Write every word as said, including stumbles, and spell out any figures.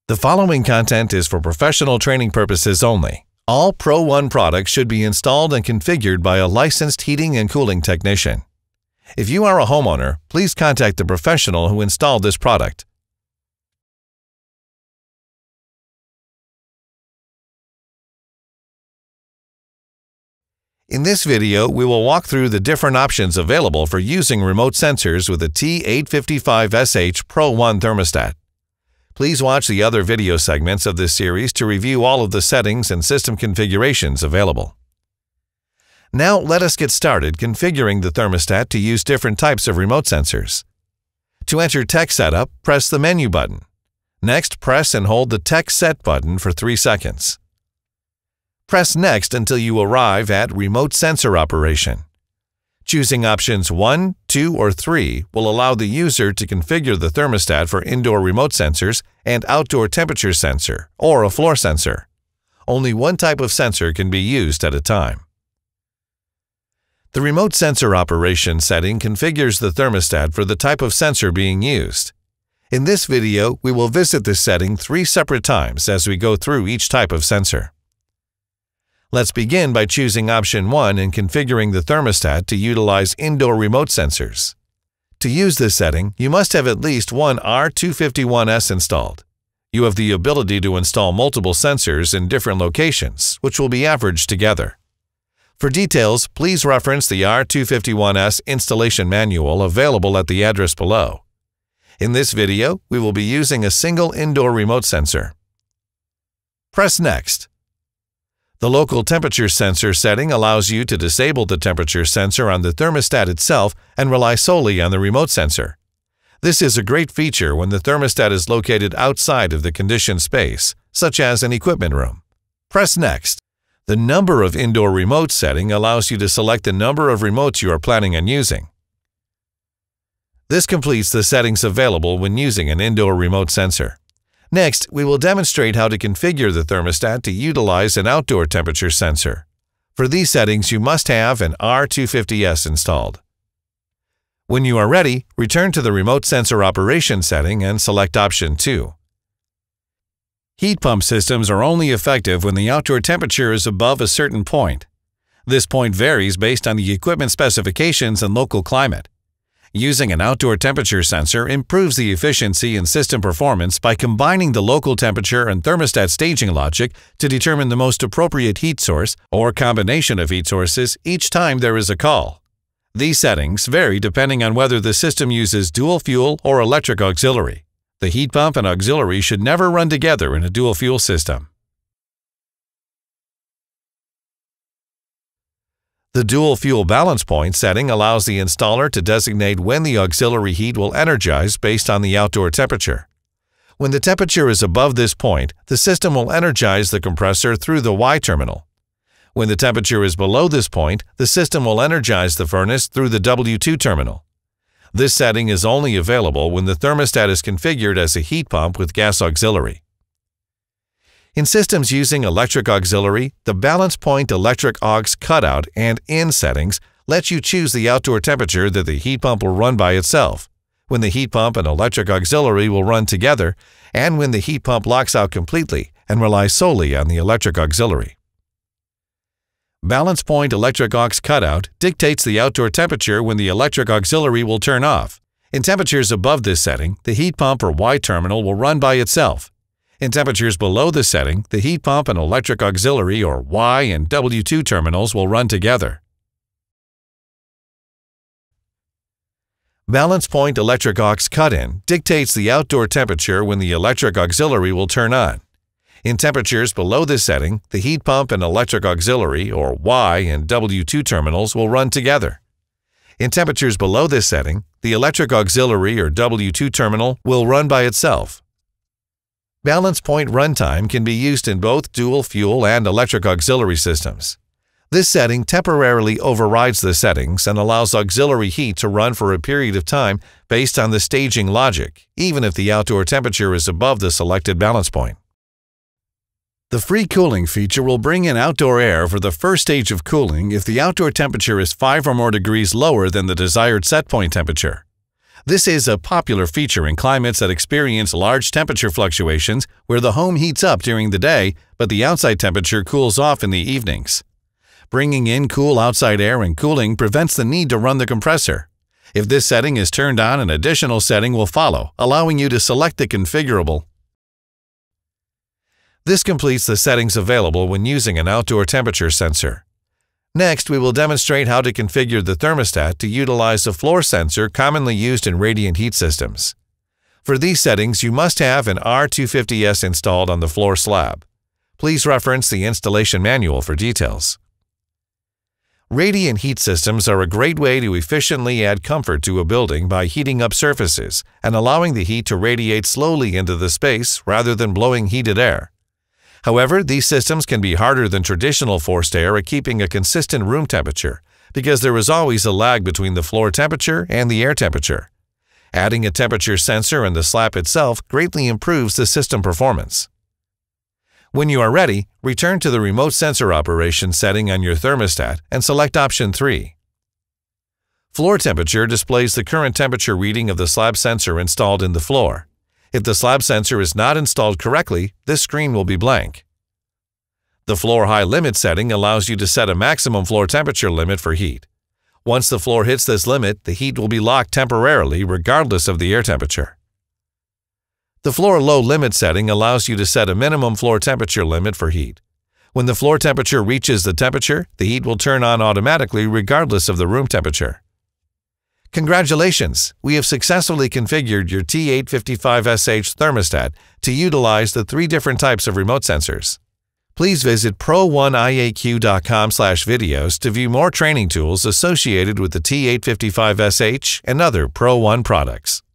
The following content is for professional training purposes only. All P R O one products should be installed and configured by a licensed heating and cooling technician. If you are a homeowner, please contact the professional who installed this product. In this video, we will walk through the different options available for using remote sensors with a T eight fifty-five S H P R O one thermostat. Please watch the other video segments of this series to review all of the settings and system configurations available. Now let us get started configuring the thermostat to use different types of remote sensors. To enter Tech Setup, press the Menu button. Next, press and hold the Tech Set button for three seconds. Press Next until you arrive at Remote Sensor Operation. Choosing options one, two, or three will allow the user to configure the thermostat for indoor remote sensors and outdoor temperature sensor, or a floor sensor. Only one type of sensor can be used at a time. The Remote Sensor Operation setting configures the thermostat for the type of sensor being used. In this video, we will visit this setting three separate times as we go through each type of sensor. Let's begin by choosing option one and configuring the thermostat to utilize indoor remote sensors. To use this setting, you must have at least one R two fifty-one S installed. You have the ability to install multiple sensors in different locations, which will be averaged together. For details, please reference the R two fifty-one S installation manual available at the address below. In this video, we will be using a single indoor remote sensor. Press Next. The local temperature sensor setting allows you to disable the temperature sensor on the thermostat itself and rely solely on the remote sensor. This is a great feature when the thermostat is located outside of the conditioned space, such as an equipment room. Press Next. The Number of Indoor Remotes setting allows you to select the number of remotes you are planning on using. This completes the settings available when using an indoor remote sensor. Next, we will demonstrate how to configure the thermostat to utilize an outdoor temperature sensor. For these settings, you must have an R two fifty S installed. When you are ready, return to the Remote Sensor Operation setting and select option two. Heat pump systems are only effective when the outdoor temperature is above a certain point. This point varies based on the equipment specifications and local climate. Using an outdoor temperature sensor improves the efficiency and system performance by combining the local temperature and thermostat staging logic to determine the most appropriate heat source or combination of heat sources each time there is a call. These settings vary depending on whether the system uses dual fuel or electric auxiliary. The heat pump and auxiliary should never run together in a dual fuel system. The Dual Fuel Balance Point setting allows the installer to designate when the auxiliary heat will energize based on the outdoor temperature. When the temperature is above this point, the system will energize the compressor through the Y terminal. When the temperature is below this point, the system will energize the furnace through the W two terminal. This setting is only available when the thermostat is configured as a heat pump with gas auxiliary. In systems using electric auxiliary, the Balance Point Electric Aux Cutout and In settings let you choose the outdoor temperature that the heat pump will run by itself, when the heat pump and electric auxiliary will run together, and when the heat pump locks out completely and relies solely on the electric auxiliary. Balance Point Electric Aux Cutout dictates the outdoor temperature when the electric auxiliary will turn off. In temperatures above this setting, the heat pump or Y terminal will run by itself. In temperatures below this setting, the heat pump and electric auxiliary or Y and W two terminals will run together. Balance Point Electric Aux Cut-In dictates the outdoor temperature when the electric auxiliary will turn on. In temperatures below this setting, the heat pump and electric auxiliary or Y and W two terminals will run together. In temperatures below this setting, the electric auxiliary or W two terminal will run by itself. Balance Point Runtime can be used in both dual fuel and electric auxiliary systems. This setting temporarily overrides the settings and allows auxiliary heat to run for a period of time based on the staging logic, even if the outdoor temperature is above the selected balance point. The free cooling feature will bring in outdoor air for the first stage of cooling if the outdoor temperature is five or more degrees lower than the desired set point temperature. This is a popular feature in climates that experience large temperature fluctuations where the home heats up during the day, but the outside temperature cools off in the evenings. Bringing in cool outside air and cooling prevents the need to run the compressor. If this setting is turned on, an additional setting will follow, allowing you to select the configurable. This completes the settings available when using an outdoor temperature sensor. Next, we will demonstrate how to configure the thermostat to utilize the floor sensor commonly used in radiant heat systems. For these settings, you must have an R two fifty S installed on the floor slab. Please reference the installation manual for details. Radiant heat systems are a great way to efficiently add comfort to a building by heating up surfaces and allowing the heat to radiate slowly into the space rather than blowing heated air. However, these systems can be harder than traditional forced air at keeping a consistent room temperature because there is always a lag between the floor temperature and the air temperature. Adding a temperature sensor in the slab itself greatly improves the system performance. When you are ready, return to the remote sensor operation setting on your thermostat and select option three. Floor temperature displays the current temperature reading of the slab sensor installed in the floor. If the slab sensor is not installed correctly, this screen will be blank. The floor high limit setting allows you to set a maximum floor temperature limit for heat. Once the floor hits this limit, the heat will be locked temporarily regardless of the air temperature. The floor low limit setting allows you to set a minimum floor temperature limit for heat. When the floor temperature reaches the temperature, the heat will turn on automatically regardless of the room temperature. Congratulations! We have successfully configured your T eight fifty-five S H thermostat to utilize the three different types of remote sensors. Please visit pro one I A Q dot com slash videos to view more training tools associated with the T eight fifty-five S H and other Pro one products.